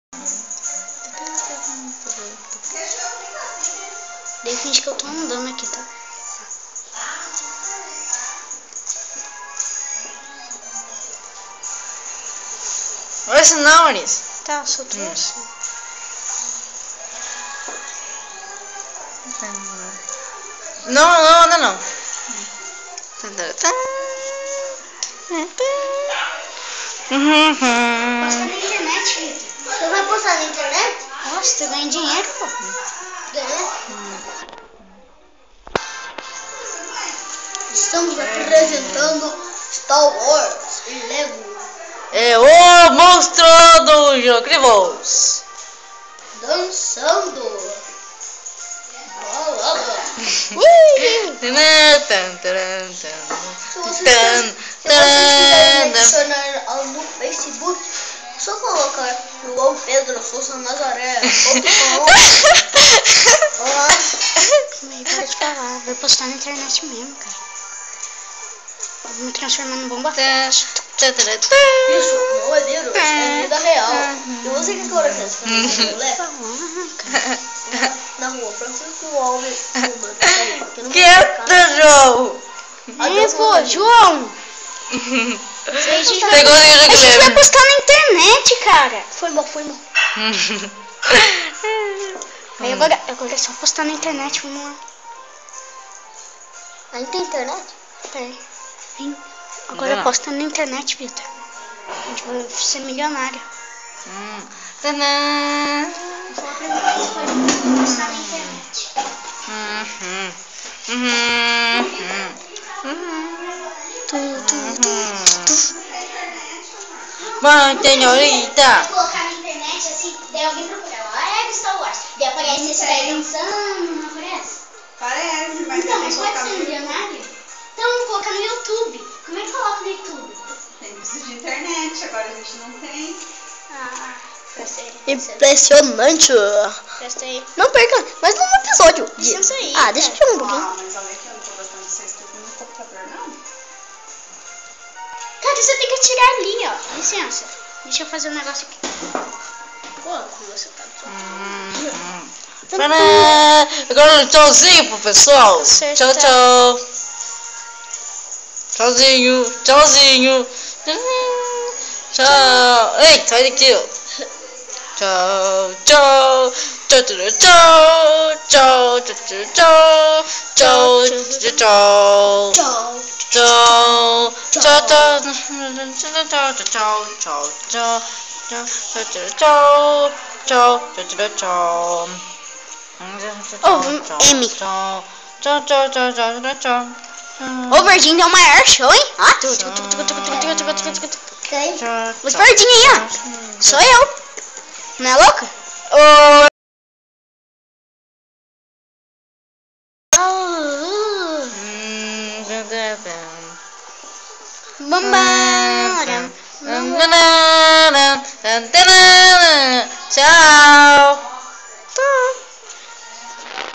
Daí finge que eu tô andando aqui, tá? Esse não, Anis. Tá, só tô assim. Não, anda não. Posta na internet, Vitor. Você vai postar na internet? Nossa, tu ganha dinheiro, pô. Ganha. Estamos apresentando Star Wars e Lego. É o monstro do Incríveis. Dançando. Balada. Se vocês quiserem me adicionar no Facebook, é só colocar João Pedro Souza Nazaré. Olá. Para de falar, vai postar na internet mesmo, cara. Vou me transformar num bomba fett. Isso não é vírus, é vida real. E você que agora quer se fazer na rua, Francisco Alves. Quieto, João. Pô, João. A gente vai postar na internet, cara. Foi mal. Aí agora é só postar na internet, vamos lá. Aí tem internet? Tem. Agora posta na internet, Vitor. A gente vai ser milionário. Vou falar pra mim que vai postar na internet. Vai, senhorita. Se colocar na internet assim, daí alguém procura lá, é Star Wars. Daí aparece esse daí dançando, não aparece? Parece, mas Então, tem mas que pode colocar ser no milionário? Então vamos colocar no YouTube. Como é que coloca no YouTube? Tem precisa de internet, agora a gente não tem. Prestei. Impressionante. Prestei. Não perca mais um episódio. Licença aí. Deixa eu tirar um pouquinho. Mas olha aqui, eu não tô gostando de ser escrito no computador, não. Cara, você tem que tirar ali, ó. Licença. Deixa eu fazer um negócio aqui. Pô, você tá Agora tchauzinho pro pessoal. Tchau, tchau. Tchauzinho. Tchau. Ei, sai daqui, ó. Tchau. M. Ô, Verdinho deu o maior show, hein? Os verdinhos aí, ó. Sou eu. Não é louca? Tchau.